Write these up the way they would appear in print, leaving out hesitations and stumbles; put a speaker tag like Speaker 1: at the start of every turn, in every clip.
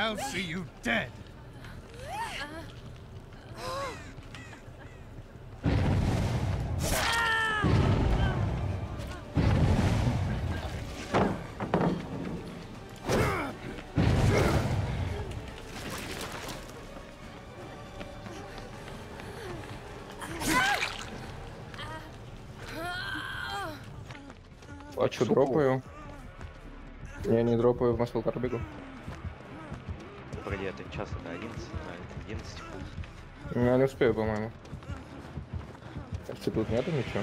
Speaker 1: I'll see you dead.
Speaker 2: А чё, дропаю? Я не дропаю, в Москву бегу.
Speaker 3: Погоди, это час, это 11, да, 11 секунд.
Speaker 2: Я не успею, по-моему. Кажется, тут нету ничего.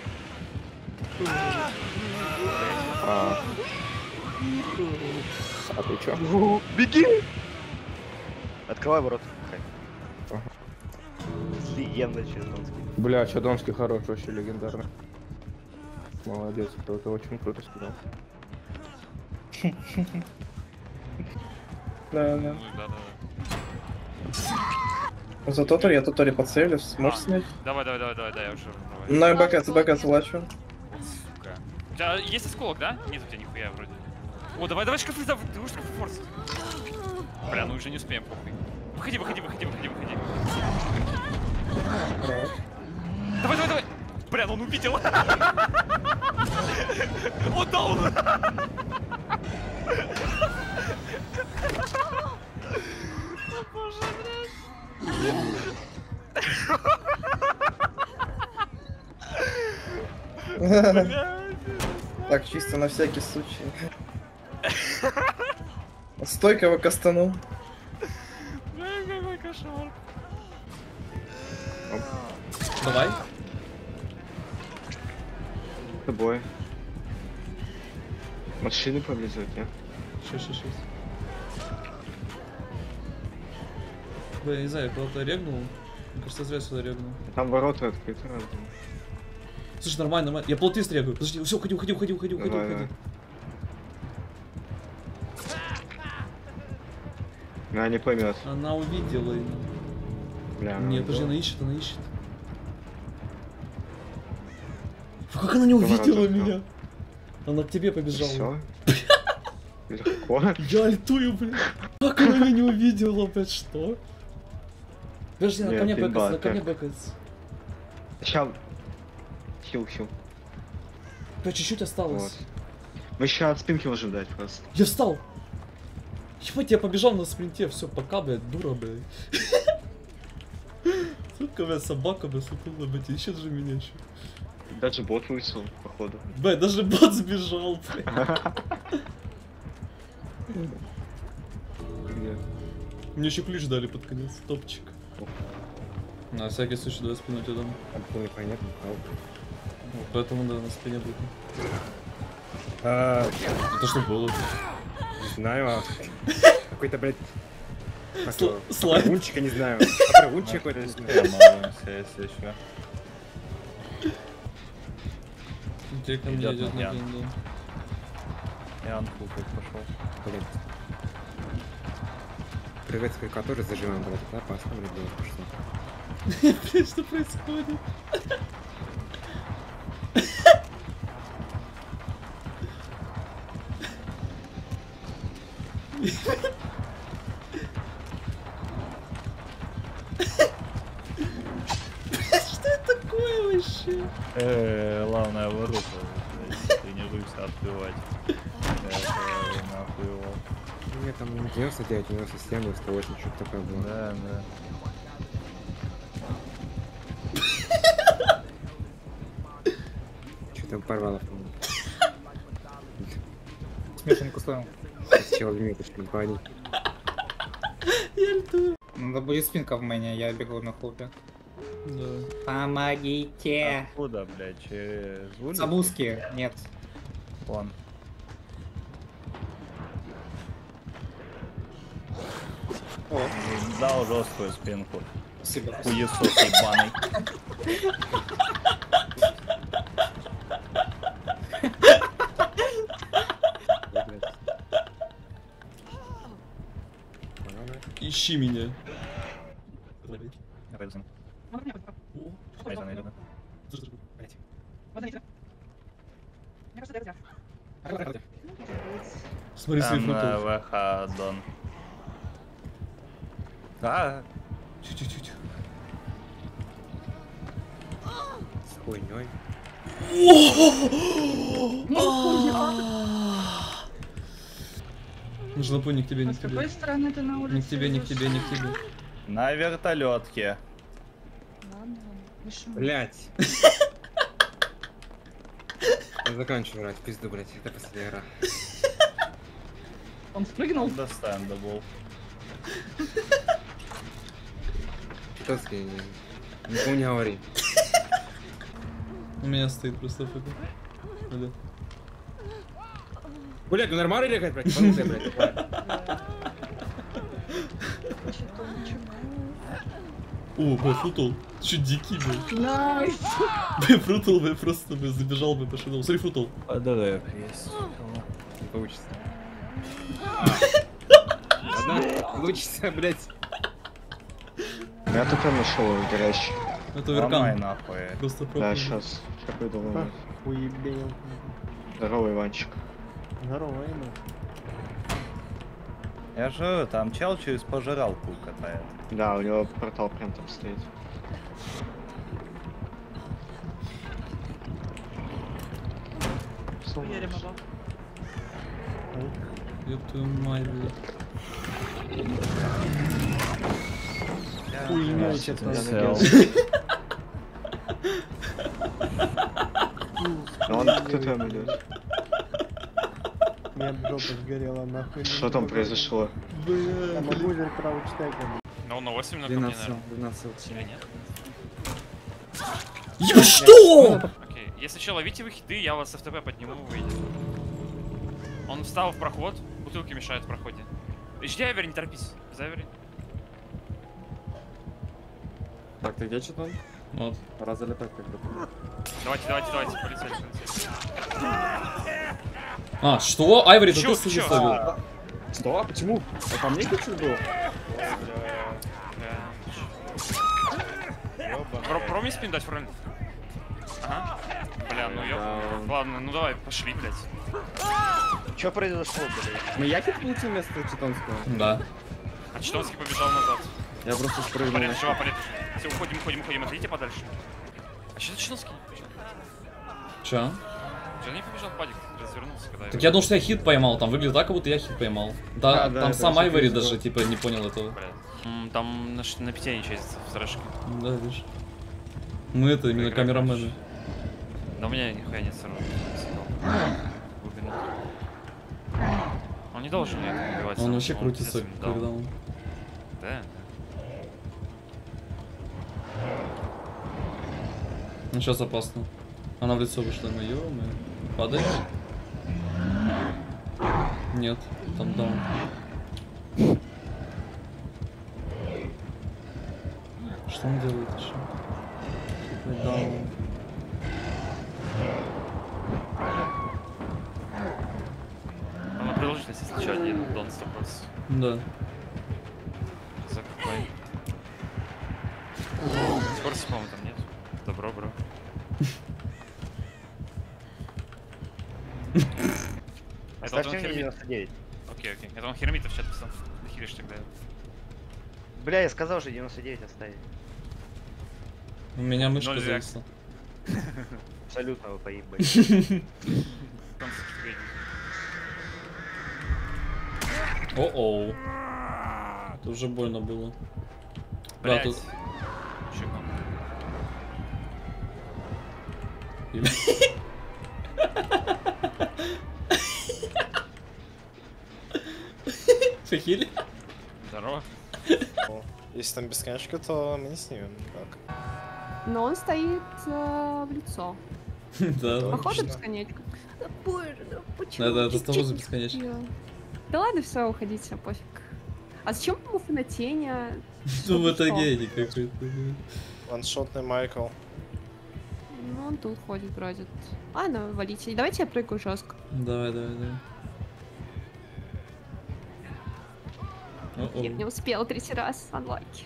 Speaker 2: А ты чё?
Speaker 3: Беги! Открывай ворот.
Speaker 2: Ага.
Speaker 3: Легенда Чердонский.
Speaker 2: Бля, Чадонский хорош, вообще легендарный. Молодец, это очень круто сказал.
Speaker 4: Да. За Тотори, я Тотори подсейвлю, сможешь снять?
Speaker 5: Давай, я уже.
Speaker 4: На БК лачу.
Speaker 5: Сука. У тебя есть осколок, да? Нет у тебя нихуя вроде. О, давай шкафы, ты будешь шкафы форс. Бля, ну уже не успеем, похуй. Выходи. Давай. Бля, ну он увидел. О, даун. О, боже, блядь.
Speaker 4: Так, чисто на всякий случай. Стойкого кастанул.
Speaker 5: Бля, какой кошмар.
Speaker 4: Давай.
Speaker 6: С тобой. Машины повезут, я.
Speaker 4: 6. Бля, я не знаю, куда-то регнул. Мне кажется, зря сюда регнул.
Speaker 6: Там ворота открыты, раз.
Speaker 4: Слушай, нормально. Я полтист регаю. Подожди, все, уходи.
Speaker 6: Давай. Она не поймет.
Speaker 4: Она увидела его.
Speaker 6: Бля,
Speaker 4: Нет, подожди, она ищет. Как она не увидела меня? Она к тебе побежала.
Speaker 6: Все. Легко.
Speaker 4: Я альтую, блин. Как она меня не увидела, блядь, что? Подожди, она ко мне бэкается,
Speaker 6: Сейчас. Хил.
Speaker 4: Блядь, чуть-чуть осталось.
Speaker 6: Вот. Мы сейчас от спинки можем дать просто.
Speaker 4: Я встал! Ебать, я побежал на спринте, все, пока, блядь, дура, блядь. Сука, блядь, собака, блядь, сутула, блядь, ищет же меня еще.
Speaker 6: Даже бот вышел, походу.
Speaker 4: Блядь, даже бот сбежал, блядь. Мне еще ключ дали под конец, топчик. На всякий случай давай спину тебе дам.
Speaker 2: Это непонятно,
Speaker 4: Поэтому, да, на спине будет. Это что было?
Speaker 2: Не знаю, какой-то, блядь...
Speaker 4: Слайд.
Speaker 2: Прыгунчик, я не знаю. Прыгунчик какой-то, не знаю.
Speaker 7: Если еще.
Speaker 4: Где ко мне идет на бенду?
Speaker 7: Ян хукать пошел.
Speaker 2: Блядь. Прыгать с карикатуры зажимаем, блядь, это опасно, блядь, было что.
Speaker 4: Блядь, что происходит? Что это такое вообще?
Speaker 7: Главное ворота, блядь, тренируйся открывать. Нахуй его.
Speaker 2: Мне там 99, 97, 98, что-то такое было.
Speaker 7: Да.
Speaker 2: Что там порвало, по-моему.
Speaker 8: Смешанку ставил.
Speaker 2: Сначала лимиточку падать.
Speaker 4: Я льтую.
Speaker 8: Надо будет спинка в мэне, я бегу на хлопе.
Speaker 4: Да.
Speaker 8: Помогите.
Speaker 7: Откуда, блядь, через улицу?
Speaker 8: Забуски, нет.
Speaker 7: Вон.
Speaker 8: О,
Speaker 7: Дал жесткую спинку.
Speaker 8: спасибо.
Speaker 7: Хуесос ебаный.
Speaker 4: Ищи меня.
Speaker 7: Давай, Зан. Ай, Зан, идёт, да.
Speaker 4: Смотри,
Speaker 7: Там
Speaker 4: своих
Speaker 7: на
Speaker 4: футов.
Speaker 7: ВХ Дон. А,
Speaker 4: Чуть-чуть.
Speaker 8: С хуйней.
Speaker 4: Нужно понял, к тебе, не
Speaker 1: А
Speaker 4: к
Speaker 1: с какой
Speaker 4: тебе.
Speaker 1: стороны ты на улице?
Speaker 4: Не к тебе, не к тебе, не к тебе.
Speaker 7: на вертолетке.
Speaker 1: Ладно, пишем.
Speaker 8: Блять. Я заканчиваю играть, пизду, блять, это последняя игра.
Speaker 1: Он спрыгнул?
Speaker 7: Understandable.
Speaker 8: Тоски, никому не говори.
Speaker 4: У меня стоит просто фото. Да.
Speaker 8: Блять, ну нормально играть, блять, понятно, блять.
Speaker 4: О, Бэфрутл. Чё дикий был?
Speaker 1: Найс!
Speaker 4: Бэфрутл бы просто бы забежал бы по шину. Смотри, Фрутл.
Speaker 7: АДР есть.
Speaker 8: Не получится. Ладно, получится, блять.
Speaker 6: Я только нашел горящий.
Speaker 4: Это
Speaker 7: Ломай
Speaker 4: веркан.
Speaker 7: нахуй.
Speaker 4: Просто
Speaker 6: Да,
Speaker 4: пропал.
Speaker 6: сейчас. Сейчас придумаю.
Speaker 9: Уебел.
Speaker 6: Здорово, Иванчик.
Speaker 9: Здорово, Эмма.
Speaker 7: Я же там чел через пожиралку катает.
Speaker 6: Да, у него портал прям там стоит.
Speaker 4: Ёб твою мать, блядь.
Speaker 9: Хуйня,
Speaker 7: Я
Speaker 9: честно.
Speaker 7: сел.
Speaker 6: Но он кто там идет?
Speaker 9: У меня жопа сгорела нахуй.
Speaker 6: Что там произошло?
Speaker 9: Я могу взять краудштегом.
Speaker 5: Ну, на 8 на ко мне,
Speaker 8: 12,
Speaker 5: наверное.
Speaker 8: 12.
Speaker 5: Или нет?
Speaker 4: Ё, что?
Speaker 5: Окей. Если что, ловите вы хиты, я вас с ФТП подниму, вы выйдете. Он встал в проход, бутылки мешают в проходе. Жди, Айвери, не торопись. Без Айвери.
Speaker 8: Так, ты где что-то?
Speaker 4: Вот.
Speaker 8: Пора залетать как будто.
Speaker 5: Давайте, полицейский.
Speaker 4: А, что? Айвори, это
Speaker 5: Чё,
Speaker 4: ты
Speaker 5: чё?
Speaker 4: заставил?
Speaker 8: Что? Почему? А по мне ключ был?
Speaker 5: Проми спин дать, проми. Ага. Бля, ну ёп. Ладно, ну давай, пошли, блядь.
Speaker 3: Что произошло, блядь?
Speaker 8: Мы якит получил вместо Читонского?
Speaker 4: Да.
Speaker 5: А Читонский побежал назад.
Speaker 8: Я просто спрыгнул.
Speaker 5: Понятно, жива, понятно. Все, уходим, отойдите подальше. А что это Читонский?
Speaker 4: Чё?
Speaker 5: Что не побежал в падик? Развернулся, когда
Speaker 4: Так я думал, что я хит поймал. Там выглядит так, как будто я хит поймал. Да,
Speaker 8: Да,
Speaker 4: там
Speaker 8: это
Speaker 4: сам
Speaker 8: вообще
Speaker 4: Айвори
Speaker 8: пиздец.
Speaker 4: даже, типа, не понял этого.
Speaker 5: Блядь. Там на питье ничего есть в зрашке.
Speaker 4: Да, видишь. Мы это именно
Speaker 5: Играем
Speaker 4: камерамены.
Speaker 5: дальше. Да у меня нихуя нет сразу. Он не должен мне это убивать.
Speaker 4: Он
Speaker 5: сам,
Speaker 4: вообще крутится,
Speaker 5: пиздец, да.
Speaker 4: когда он...
Speaker 5: Да.
Speaker 4: Ну сейчас опасно. Она в лицо вышла, ну ё-моё. Падает? Нет, там даун. Что он делает еще? Какой даун?
Speaker 5: Она продолжительность, если что, один дон 100%.
Speaker 4: Да.
Speaker 5: За какой? Скорости, по-моему, там нет. Добро, бро. Это вот он
Speaker 3: Ставьте мне
Speaker 5: хермит.
Speaker 3: 99.
Speaker 5: Окей. Это он хермитов в чат писал. Нахеришь тогда.
Speaker 3: Бля, я сказал же 99 оставить.
Speaker 4: У меня мышка
Speaker 5: 0
Speaker 4: зависла.
Speaker 3: Абсолютно вы поебали.
Speaker 4: О-оу. Это уже больно было. Да,
Speaker 5: Блять.
Speaker 4: тут...
Speaker 5: Чего?
Speaker 4: Фахили?
Speaker 5: Здорово.
Speaker 9: Если там бесконечка, то мы не снимем никак.
Speaker 1: Но он стоит в лицо.
Speaker 4: Да.
Speaker 1: Походу
Speaker 9: Логично.
Speaker 1: бесконечка. Да боже, да почему?
Speaker 4: Это
Speaker 1: Чуть-чуть
Speaker 4: того за
Speaker 1: не
Speaker 4: бесконечно.
Speaker 1: успела. Да ладно, все, уходите, пофиг. А зачем ему фанатение?
Speaker 4: Ну это
Speaker 1: Что?
Speaker 4: гений какой-то.
Speaker 9: Ваншотный Майкл.
Speaker 1: Ну, он тут ходит, бродит. Ладно, валите. Давайте я прыгаю жестко.
Speaker 4: Давай.
Speaker 1: Я не успела третий раз. Unlucky.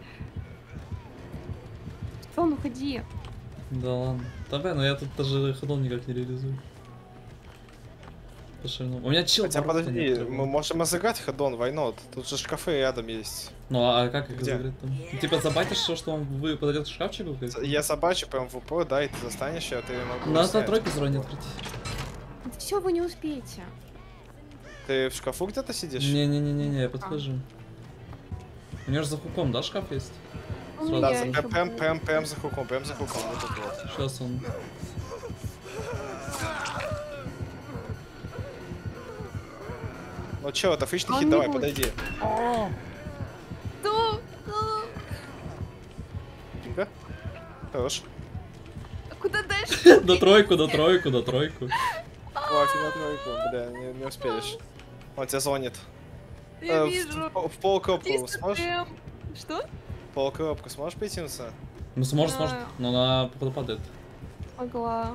Speaker 1: Он, уходи.
Speaker 4: Да ладно. Давай, но я тут даже ходом никак не реализую. по шальному. У меня чел
Speaker 9: Хотя
Speaker 4: ворота
Speaker 9: подожди,
Speaker 4: не открыл.
Speaker 9: мы можем разыграть ходон, войнот. Тут же шкафы рядом есть.
Speaker 4: Ну а как их
Speaker 9: Где?
Speaker 4: закрыть там? Типа забайтишь, что он вы подойдет к шкафчику?
Speaker 9: Я собачу прям в упор, да, и ты застанешь, а ты могу
Speaker 4: Надо
Speaker 9: снять.
Speaker 4: тройку сразу не открыть.
Speaker 1: Все, вы не успеете.
Speaker 9: Ты в шкафу где-то сидишь?
Speaker 4: Не-не-не-не, я подхожу. У него же за хуком, да, шкаф есть?
Speaker 1: У
Speaker 4: Сразу.
Speaker 9: Да,
Speaker 1: меня ещё
Speaker 9: прям за хуком, вот тут вот.
Speaker 4: Сейчас он.
Speaker 9: Ну чё, это фичный
Speaker 1: Он
Speaker 9: хит,
Speaker 1: не
Speaker 9: давай,
Speaker 1: будет.
Speaker 9: подойди.
Speaker 1: Кто?
Speaker 9: Фига. Хорош.
Speaker 1: Куда дальше?
Speaker 4: До тройку, до тройку, до тройку.
Speaker 9: Хватит на тройку, бля, не успеешь. Он тебя звонит.
Speaker 1: Я
Speaker 9: В
Speaker 1: вижу.
Speaker 9: полкропку
Speaker 1: 300
Speaker 9: сможешь?
Speaker 1: ТМ. Что?
Speaker 9: Полкропку сможешь притянуться?
Speaker 4: Ну сможет,
Speaker 1: Да.
Speaker 4: сможет, но она падает.
Speaker 1: Могла.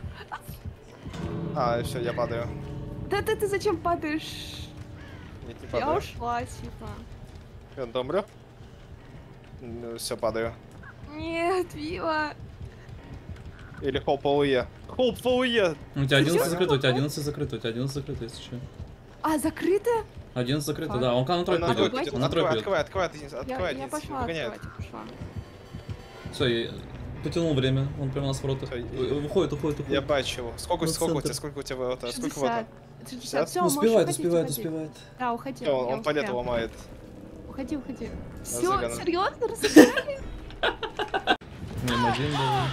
Speaker 9: А, все, я падаю.
Speaker 1: Да ты зачем падаешь?
Speaker 9: Нет, не
Speaker 1: Я
Speaker 9: падаешь.
Speaker 1: ушла, типа.
Speaker 9: Я добрю. Все, падаю.
Speaker 1: Нет, Вива.
Speaker 9: Или хоп ОУЕ. Хоп ОУЕ!
Speaker 4: У тебя 11
Speaker 1: Серьёзно?
Speaker 4: закрыто, у тебя 11 закрыто, у тебя 11 закрыто, если что.
Speaker 1: А, закрыто?
Speaker 4: 11 закрыто,
Speaker 1: Фак.
Speaker 4: да, он на тройку
Speaker 9: На
Speaker 4: идет.
Speaker 9: тройку идет,
Speaker 4: Он на тройку идет.
Speaker 9: открывай, открывай,
Speaker 1: Я
Speaker 9: открывай,
Speaker 1: пошла
Speaker 9: выгоняет.
Speaker 1: открывать, я пошла.
Speaker 4: Все, я потянул время, он прямо у нас в воротах.
Speaker 9: Всё,
Speaker 4: Уходит, уходит,
Speaker 9: Я
Speaker 4: уходит.
Speaker 9: бачу его. Сколько
Speaker 4: На
Speaker 9: у тебя,
Speaker 4: центр.
Speaker 9: сколько у тебя ворота? Сколько
Speaker 1: 60.
Speaker 9: ворота?
Speaker 1: 60. Все,
Speaker 4: Ну, успевает, успевает, успевает.
Speaker 1: Да, уходи.
Speaker 9: Всё, он
Speaker 1: я
Speaker 9: палету
Speaker 1: успела.
Speaker 9: ломает.
Speaker 1: Уходи, уходи. Все,
Speaker 9: Разыграно.
Speaker 1: серьезно, разыграли?
Speaker 4: Не, один был.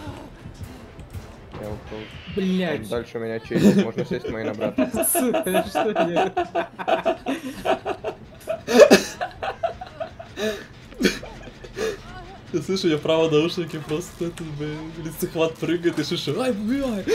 Speaker 2: Я ушел.
Speaker 8: Блять.
Speaker 2: Дальше у меня честь, можно сесть мои на брата.
Speaker 8: Сука, что я?
Speaker 4: Я слышу, я в правом наушнике просто этот, блин, лицехват прыгает и шишу. Ай, блядь!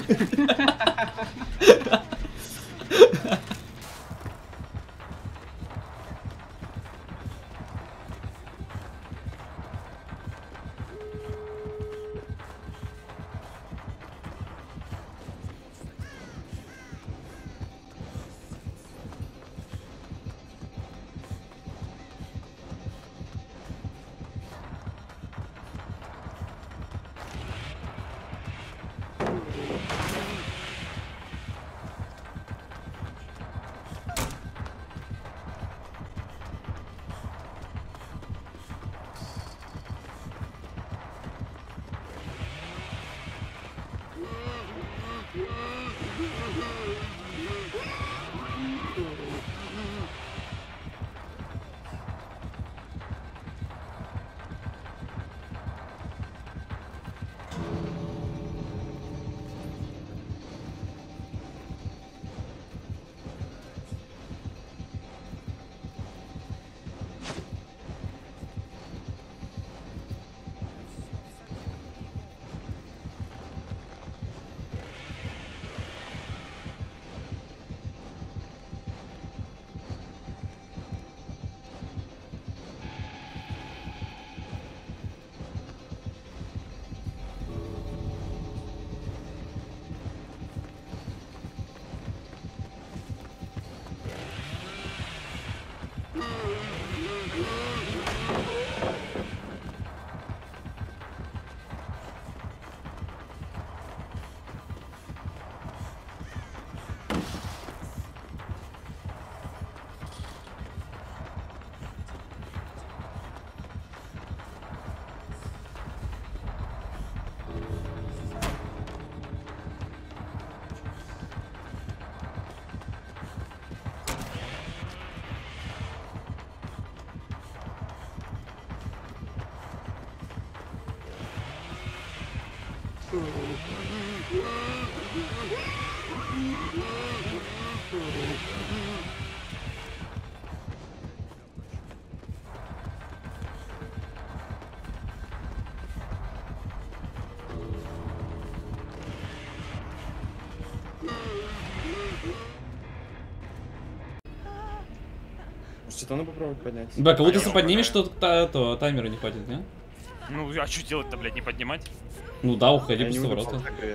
Speaker 8: Что-то попробовать поднять.
Speaker 4: Да, кого-то
Speaker 5: А
Speaker 4: если
Speaker 5: я
Speaker 4: поднимешь,
Speaker 5: угадаю.
Speaker 4: то таймера не хватит, не?
Speaker 5: Ну, а что делать-то, блядь, не поднимать?
Speaker 4: Ну да, уходи
Speaker 8: Я не
Speaker 4: после
Speaker 8: буду
Speaker 4: ворота.
Speaker 8: закрыть.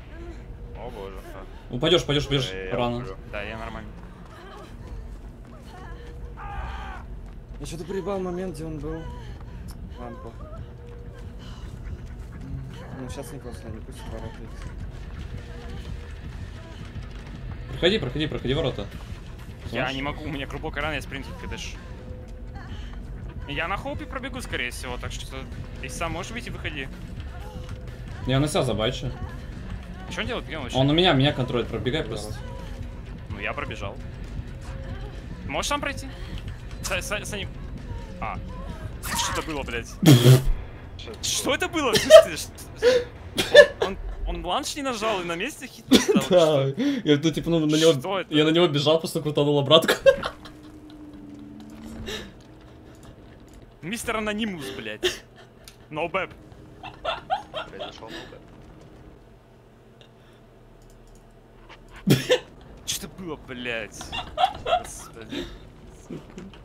Speaker 5: О боже.
Speaker 4: Упадешь, пойдешь, бежишь
Speaker 5: Я
Speaker 4: рано.
Speaker 5: уплю. Да, я нормально.
Speaker 8: Я что-то проебал момент, где он был. Ладно, похуй. Ну, сейчас никого сюда не пусть ворота.
Speaker 4: Проходи ворота.
Speaker 5: Я не могу, у меня глубокая рана, я спринтить кидыш. Я на хоупе пробегу, скорее всего, так что... Если сам можешь выйти, выходи.
Speaker 4: Я на себя забачу.
Speaker 5: Что он делает? Где он вообще?
Speaker 4: Он у меня контролит, пробегай просто.
Speaker 5: Ну, я пробежал. Можешь сам пройти? С ним... А. Что это было, блядь? Что это было? Он ланч не нажал и на месте хитнул.
Speaker 4: Да, я ну, типа, ну, на него,
Speaker 5: Что это?
Speaker 4: я на него бежал, просто крутанул обратку.
Speaker 5: Мистер Анонимус, блядь. Ноубэп.
Speaker 3: Произошел ноубэп.
Speaker 5: Что это было, блядь? Господи.
Speaker 4: Сука.